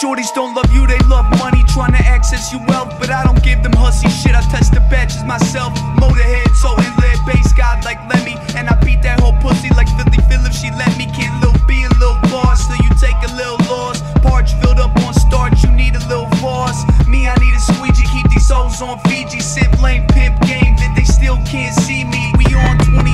Shorties don't love you, they love money, trying to access your wealth. But I don't give them hussy shit, I test the batches myself. Motorhead, so in lead bass, God like Lemmy. And I beat that whole pussy like Philly Phil if she let me. Can't Lil B a little boss, so you take a little loss. Parch filled up on starch, you need a little boss. Me, I need a squeegee, keep these souls on Fiji. Simp lane, pimp game, that they still can't see me. We on 22,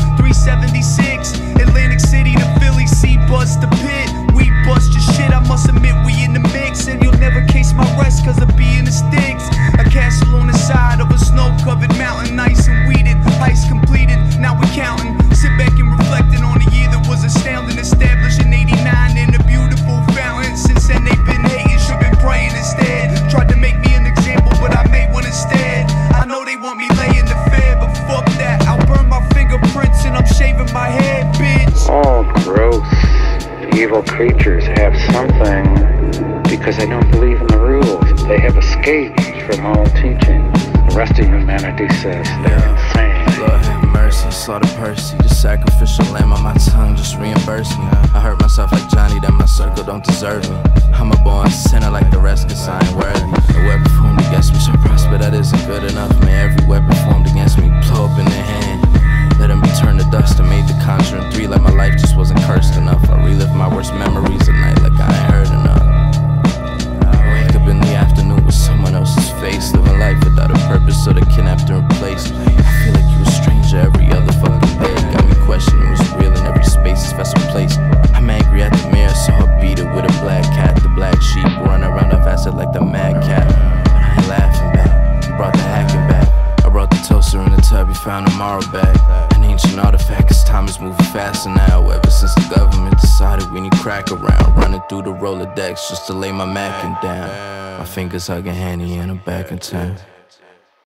376, Atlantic City to Philly, C-Bus the pit. We bust your shit, I must admit we in the mix. And you'll never case my rest cause I be in the sticks. A castle on the side of a snow-covered mountain, nice and weeded, heist completed, now we counting. Sit back and reflecting on the year that was astounding. Established in 89 in a beautiful fountain. Since then they've been hating, should been praying instead. Tried to make me an example, but I made one instead. I know they want me laying the fed, but fuck that. I'll burn my fingerprints and I'm shaving my head, bitch. All gross, evil creatures have something, because they don't believe in the rules. They have escaped from all teachings. The rest of humanity says they're insane. Lord have mercy, slaughter Percy. The sacrificial lamb on my tongue, just reimburse me. I hurt myself like Johnny, that my circle don't deserve me. I'm a born sinner like the rest, cause I ain't worthy. The weapon formed against me shall prosper, that isn't good enough. Man, every weapon formed against me, blow up in their hand. Let them be turned to dust. I made the Conjuring 3 like my life just wasn't cursed enough. I relive my worst memories at night like I ain't heard enough. I wake up in the afternoon with someone else's face, living life without a purpose, so they kidnapped and replaced. I feel like you a stranger every other fucking day. Got me questioning what's real in every space, special place. I'm angry at the mirror, so I beat it with a black cat. The black sheep run around the facet like the mad cat. But I ain't laughing back, you brought the hacking back. I brought the toaster in the tub, you found a Morrow bag. An ancient artifact, cause time is moving faster now. Ever since the government decided we need crack around. Running through the Rolodex just to lay my Mackin' down. My fingers hugging Handy and I'm back in town.